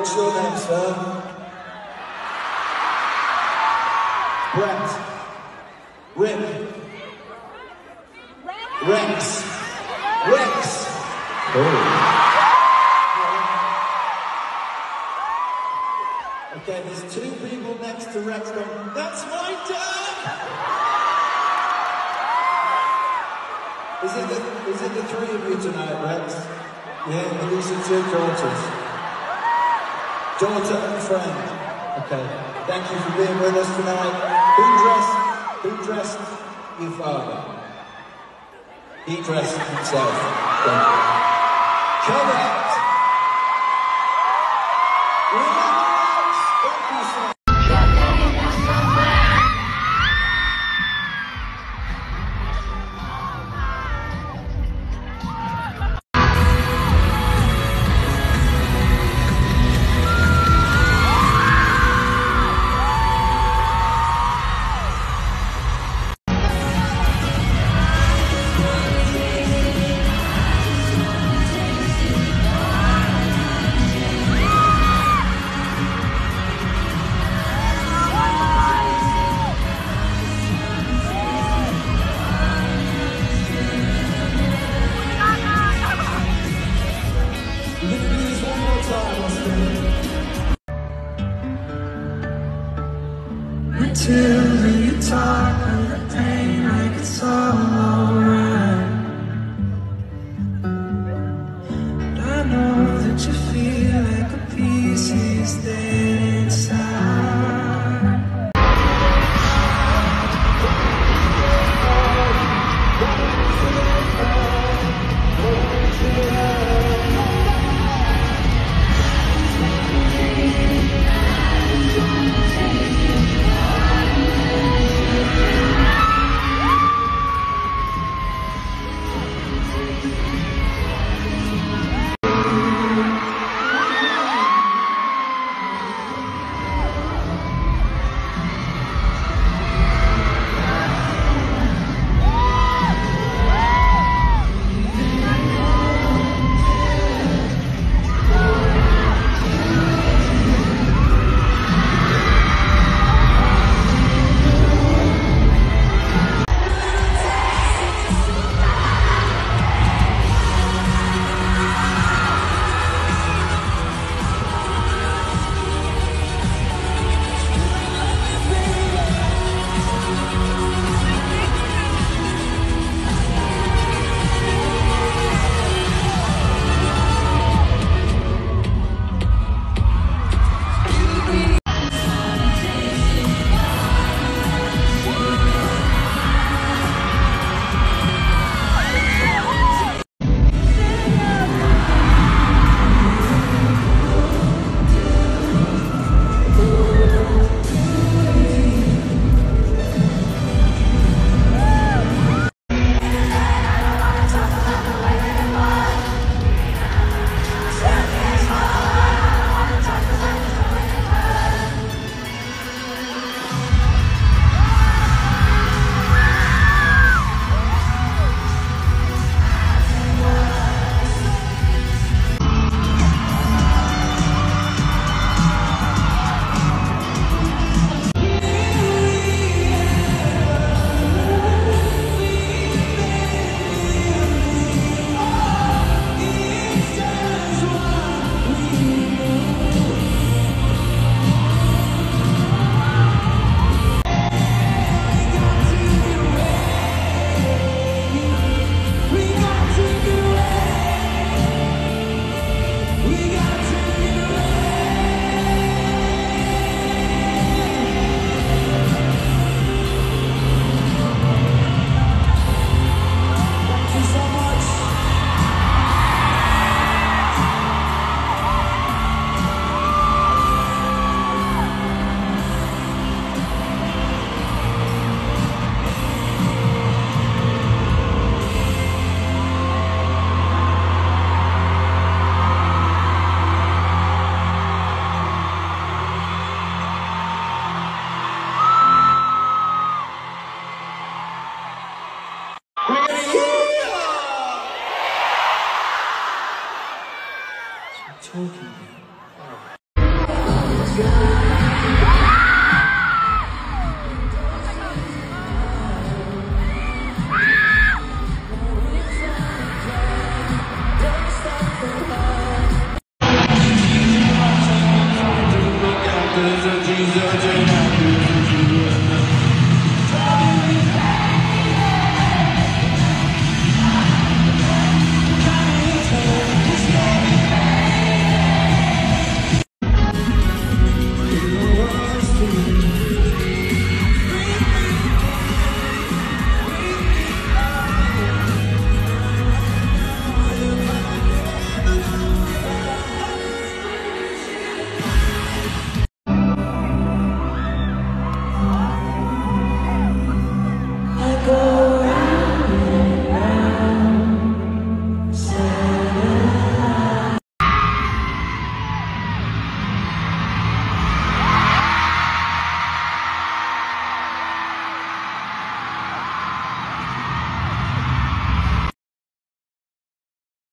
What's your name, sir? Brett. Rick. Rex. Rex. Okay, there's two people next to Rex going, that's my dad! Is it the three of you tonight, Rex? Yeah, and these are two daughters. Daughter and friend. Okay, thank you for being with us tonight. Who dressed your father? He dressed himself. Correct! Relax! Thank you so much. Until you talk of the pain like it's all alright. And I know that you feel like a piece is there.